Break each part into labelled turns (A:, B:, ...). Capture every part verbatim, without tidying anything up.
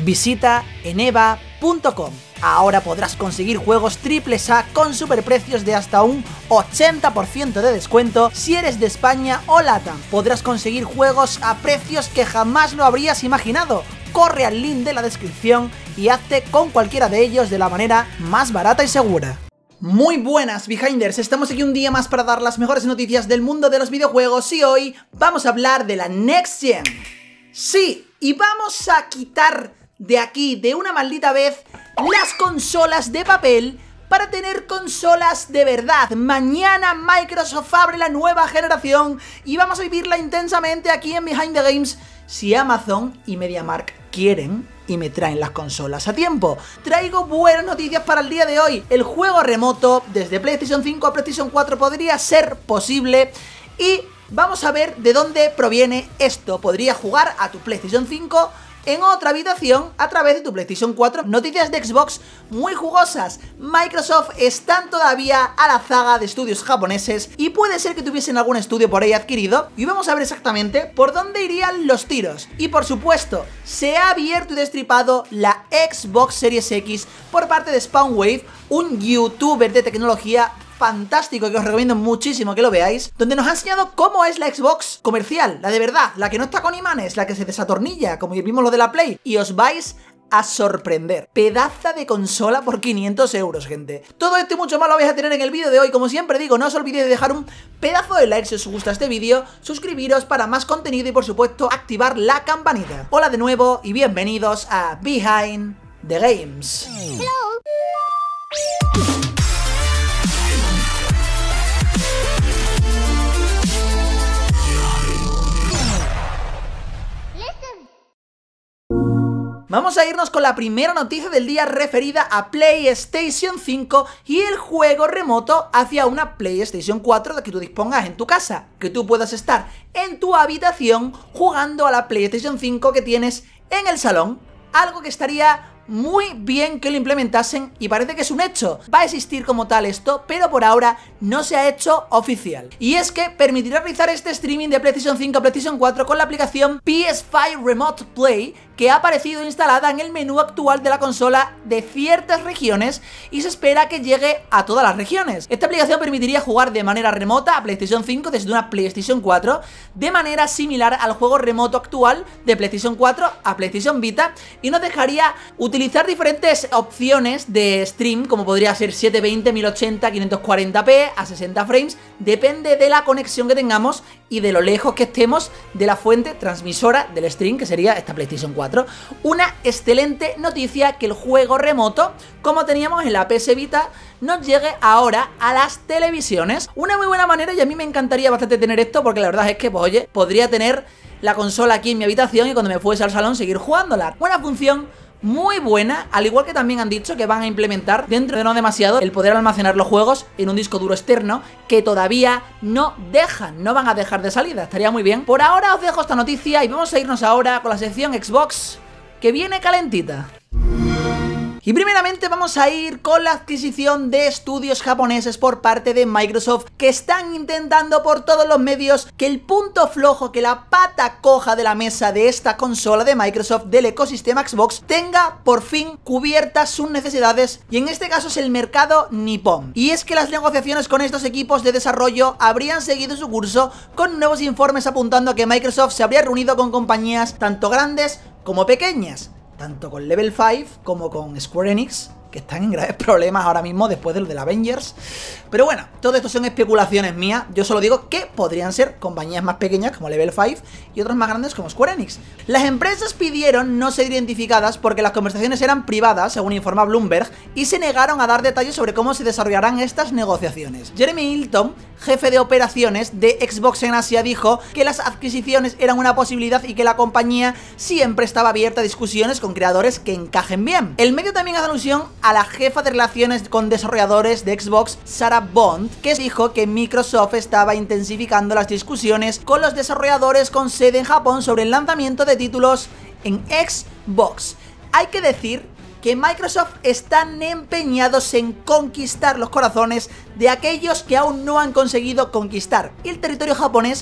A: Visita eneva punto com. Ahora podrás conseguir juegos triples A con superprecios de hasta un ochenta por ciento de descuento si eres de España o LATAM. Podrás conseguir juegos a precios que jamás lo habrías imaginado. Corre al link de la descripción y hazte con cualquiera de ellos de la manera más barata y segura. Muy buenas Behinders, estamos aquí un día más para dar las mejores noticias del mundo de los videojuegos y hoy vamos a hablar de la Next Gen. Sí, y vamos a quitar de aquí de una maldita vez las consolas de papel para tener consolas de verdad. Mañana Microsoft abre la nueva generación y vamos a vivirla intensamente aquí en Behind the Games si Amazon y MediaMarkt quieren y me traen las consolas a tiempo. Traigo buenas noticias para el día de hoy. El juego remoto desde PlayStation cinco a PlayStation cuatro podría ser posible y vamos a ver de dónde proviene esto. Podría jugar a tu PlayStation cinco en otra habitación a través de tu PlayStation cuatro. Noticias de Xbox muy jugosas. Microsoft están todavía a la zaga de estudios japoneses y puede ser que tuviesen algún estudio por ahí adquirido. Y vamos a ver exactamente por dónde irían los tiros. Y por supuesto, se ha abierto y destripado la Xbox Series X por parte de Spawnwave, un youtuber de tecnología fantástico que os recomiendo muchísimo que lo veáis, donde nos ha enseñado cómo es la Xbox comercial, la de verdad, la que no está con imanes, la que se desatornilla, como vimos lo de la Play, y os vais a sorprender. Pedaza de consola por quinientos euros, gente. Todo esto y mucho más lo vais a tener en el vídeo de hoy. Como siempre digo, no os olvidéis de dejar un pedazo de like si os gusta este vídeo, suscribiros para más contenido y por supuesto activar la campanita. Hola de nuevo y bienvenidos a Behind the Games. Hello. Vamos a irnos con la primera noticia del día referida a PlayStation cinco y el juego remoto hacia una PlayStation cuatro de que tú dispongas en tu casa. Que tú puedas estar en tu habitación jugando a la PlayStation cinco que tienes en el salón. Algo que estaría muy bien que lo implementasen y parece que es un hecho. Va a existir como tal esto, pero por ahora no se ha hecho oficial. Y es que permitirá realizar este streaming de PlayStation cinco a PlayStation cuatro con la aplicación P S cinco Remote Play, que ha aparecido instalada en el menú actual de la consola de ciertas regiones y se espera que llegue a todas las regiones. Esta aplicación permitiría jugar de manera remota a PlayStation cinco desde una PlayStation cuatro de manera similar al juego remoto actual de PlayStation cuatro a PlayStation Vita y nos dejaría utilizar diferentes opciones de stream, como podría ser setecientos veinte, mil ochenta, quinientos cuarenta p a sesenta frames, depende de la conexión que tengamos y de lo lejos que estemos de la fuente transmisora del stream, que sería esta PlayStation cuatro. Una excelente noticia que el juego remoto, como teníamos en la P S Vita, nos llegue ahora a las televisiones. Una muy buena manera y a mí me encantaría bastante tener esto porque la verdad es que, pues oye, podría tener la consola aquí en mi habitación y cuando me fuese al salón seguir jugándola. Buena función, muy buena, al igual que también han dicho que van a implementar dentro de no demasiado el poder almacenar los juegos en un disco duro externo que todavía no dejan, no van a dejar de salida, estaría muy bien. Por ahora os dejo esta noticia y vamos a irnos ahora con la sección Xbox que viene calentita. Y primeramente vamos a ir con la adquisición de estudios japoneses por parte de Microsoft, que están intentando por todos los medios que el punto flojo, que la pata coja de la mesa de esta consola de Microsoft, del ecosistema Xbox, tenga por fin cubiertas sus necesidades, y en este caso es el mercado nipón. Y es que las negociaciones con estos equipos de desarrollo habrían seguido su curso, con nuevos informes apuntando a que Microsoft se habría reunido con compañías tanto grandes como pequeñas, tanto con Level cinco como con Square Enix, que están en graves problemas ahora mismo después de lo del Avengers. Pero bueno, todo esto son especulaciones mías. Yo solo digo que podrían ser compañías más pequeñas como Level cinco y otras más grandes como Square Enix. Las empresas pidieron no ser identificadas porque las conversaciones eran privadas, según informa Bloomberg, y se negaron a dar detalles sobre cómo se desarrollarán estas negociaciones. Jeremy Hilton, jefe de operaciones de Xbox en Asia, dijo que las adquisiciones eran una posibilidad y que la compañía siempre estaba abierta a discusiones con creadores que encajen bien. El medio también hace alusión a la jefa de relaciones con desarrolladores de Xbox, Sarah Bond, que dijo que Microsoft estaba intensificando las discusiones con los desarrolladores con sede en Japón sobre el lanzamiento de títulos en Xbox. Hay que decir que Microsoft están empeñados en conquistar los corazones de aquellos que aún no han conseguido conquistar, y el territorio japonés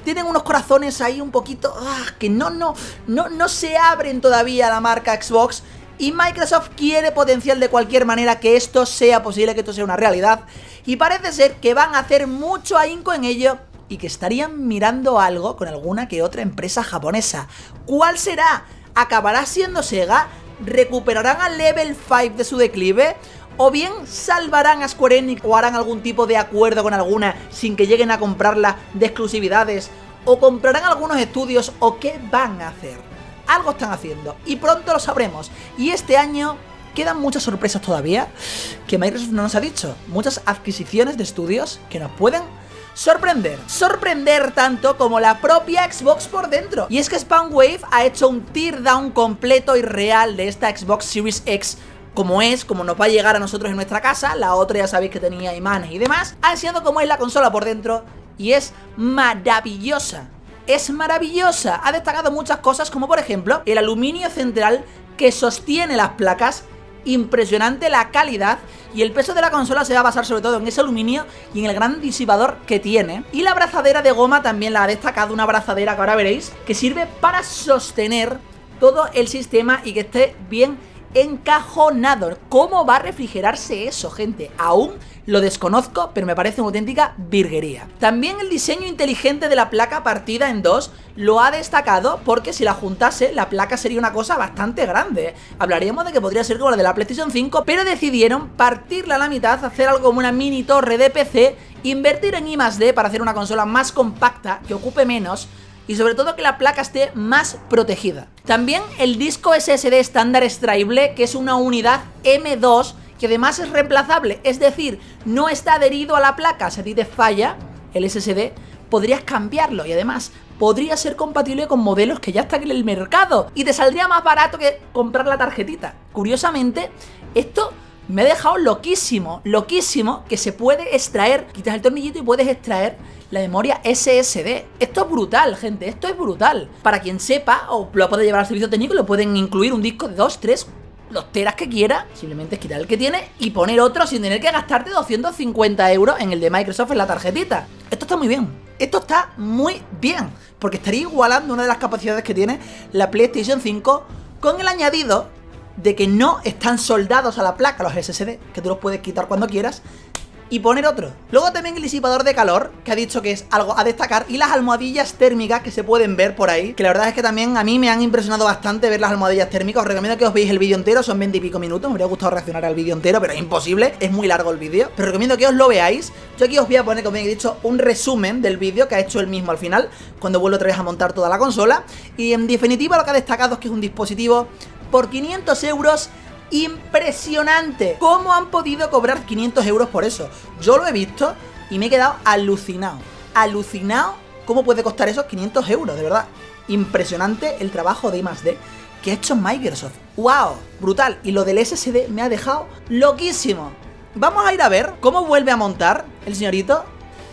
A: tienen unos corazones ahí un poquito ah, que no, no, no, no se abren todavía a la marca Xbox. Y Microsoft quiere potenciar de cualquier manera que esto sea posible, que esto sea una realidad. Y parece ser que van a hacer mucho ahínco en ello y que estarían mirando algo con alguna que otra empresa japonesa. ¿Cuál será? ¿Acabará siendo Sega? ¿Recuperarán a Level cinco de su declive? ¿O bien salvarán a Square Enix o harán algún tipo de acuerdo con alguna sin que lleguen a comprarla de exclusividades? ¿O comprarán algunos estudios? ¿O qué van a hacer? Algo están haciendo y pronto lo sabremos. Y este año quedan muchas sorpresas todavía que Microsoft no nos ha dicho. Muchas adquisiciones de estudios que nos pueden sorprender. Sorprender tanto como la propia Xbox por dentro. Y es que Spawnwave ha hecho un teardown completo y real de esta Xbox Series X, como es, como nos va a llegar a nosotros en nuestra casa. La otra ya sabéis que tenía imanes y demás. Ha enseñado cómo es la consola por dentro y es maravillosa. Es maravillosa. Ha destacado muchas cosas, como por ejemplo el aluminio central que sostiene las placas. Impresionante la calidad. Y el peso de la consola se va a basar sobre todo en ese aluminio y en el gran disipador que tiene. Y la abrazadera de goma también la ha destacado. Una abrazadera que ahora veréis que sirve para sostener todo el sistema y que esté bien encajonado. ¿Cómo va a refrigerarse eso, gente? Aún lo desconozco, pero me parece una auténtica virguería. También el diseño inteligente de la placa partida en dos lo ha destacado, porque si la juntase, la placa sería una cosa bastante grande. Hablaríamos de que podría ser como la de la PlayStation cinco, pero decidieron partirla a la mitad, hacer algo como una mini torre de P C, invertir en I más D para hacer una consola más compacta, que ocupe menos, y sobre todo que la placa esté más protegida. También el disco S S D estándar extraíble, que es una unidad M dos, que además es reemplazable, es decir, no está adherido a la placa. Si a ti te falla el S S D, podrías cambiarlo y además podría ser compatible con modelos que ya están en el mercado y te saldría más barato que comprar la tarjetita. Curiosamente, esto me ha dejado loquísimo, loquísimo, que se puede extraer, quitas el tornillito y puedes extraer la memoria S S D. Esto es brutal, gente, esto es brutal. Para quien sepa, o lo puede llevar al servicio técnico, lo pueden incluir un disco de dos, tres, los teras que quiera. Simplemente es quitar el que tiene y poner otro sin tener que gastarte doscientos cincuenta euros en el de Microsoft en la tarjetita. Esto está muy bien, esto está muy bien, porque estaría igualando una de las capacidades que tiene la PlayStation cinco, con el añadido de que no están soldados a la placa los S S D, que tú los puedes quitar cuando quieras y poner otro. Luego también el disipador de calor, que ha dicho que es algo a destacar, y las almohadillas térmicas que se pueden ver por ahí, que la verdad es que también a mí me han impresionado bastante ver las almohadillas térmicas. Os recomiendo que os veáis el vídeo entero, son veinte y pico minutos, me habría gustado reaccionar al vídeo entero, pero es imposible, es muy largo el vídeo, pero recomiendo que os lo veáis. Yo aquí os voy a poner, como he dicho, un resumen del vídeo que ha hecho él mismo al final, cuando vuelvo otra vez a montar toda la consola. Y en definitiva lo que ha destacado es que es un dispositivo por quinientos euros impresionante. ¿Cómo han podido cobrar quinientos euros por eso? Yo lo he visto y me he quedado alucinado. Alucinado cómo puede costar esos quinientos euros, de verdad. Impresionante el trabajo de I más D que ha hecho Microsoft. ¡Wow! Brutal. Y lo del S S D me ha dejado loquísimo. Vamos a ir a ver cómo vuelve a montar el señorito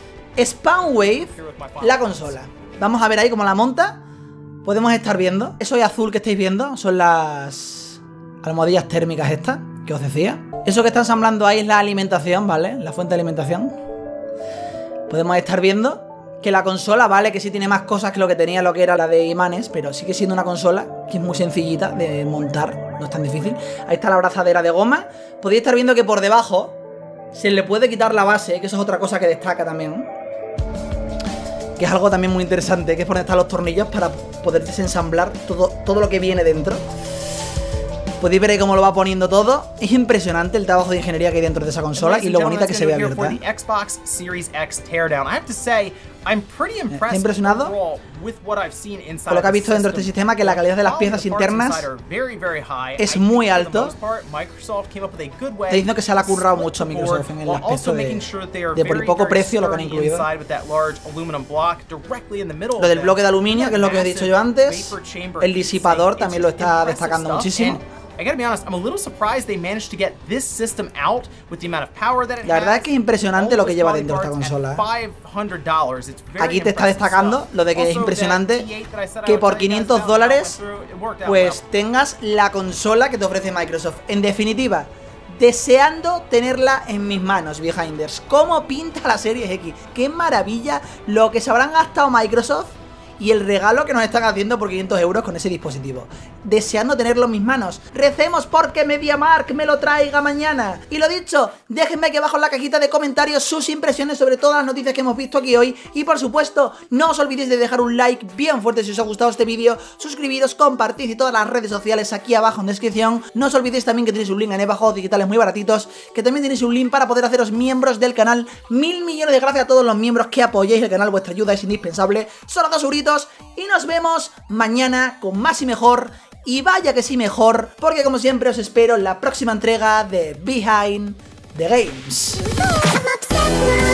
A: Spawnwave la consola. Vamos a ver ahí cómo la monta. Podemos estar viendo. Eso de azul que estáis viendo son las almohadillas térmicas estas, que os decía. Eso que está ensamblando ahí es la alimentación, ¿vale? La fuente de alimentación. Podemos estar viendo que la consola, vale, que sí tiene más cosas que lo que tenía lo que era la de imanes, pero sigue siendo una consola que es muy sencillita de montar, no es tan difícil. Ahí está la abrazadera de goma. Podéis estar viendo que por debajo se le puede quitar la base, que eso es otra cosa que destaca también, que es algo también muy interesante, que es por donde están los tornillos para poder desensamblar todo, todo lo que viene dentro. Podéis ver ahí cómo lo va poniendo todo. Es impresionante el trabajo de ingeniería que hay dentro de esa consola y lo bonita que se ve abierta. Estoy impresionado con lo que ha visto dentro de este sistema, que la calidad de las piezas internas es muy alto. Está diciendo que se le ha currado mucho a Microsoft en el aspecto de, de por el poco precio lo que han incluido. Lo del bloque de aluminio, que es lo que os he dicho yo antes. El disipador también lo está destacando muchísimo.
B: I gotta be honest, I'm a little surprised they managed to get this system out with the amount of power that it has.
A: La verdad es que es impresionante lo que lleva dentro esta consola. Aquí te está destacando lo de que es impresionante que por quinientos dólares pues tengas la consola que te ofrece Microsoft. En definitiva, deseando tenerla en mis manos, Behinders. ¿Cómo pinta la Series X? ¡Qué maravilla lo que se habrán gastado Microsoft y el regalo que nos están haciendo por quinientos euros con ese dispositivo! Deseando tenerlo en mis manos. Recemos porque MediaMarkt me lo traiga mañana. Y lo dicho, déjenme aquí abajo en la cajita de comentarios sus impresiones sobre todas las noticias que hemos visto aquí hoy. Y por supuesto, no os olvidéis de dejar un like bien fuerte si os ha gustado este vídeo. Suscribiros, compartid y todas las redes sociales aquí abajo en descripción. No os olvidéis también que tenéis un link en Evajuegos Digitales muy baratitos, que también tenéis un link para poder haceros miembros del canal. Mil millones de gracias a todos los miembros que apoyáis el canal. Vuestra ayuda es indispensable. Solo dos euritos. Y nos vemos mañana con más y mejor. Y vaya que sí mejor, porque como siempre os espero en la próxima entrega de Behind the Games.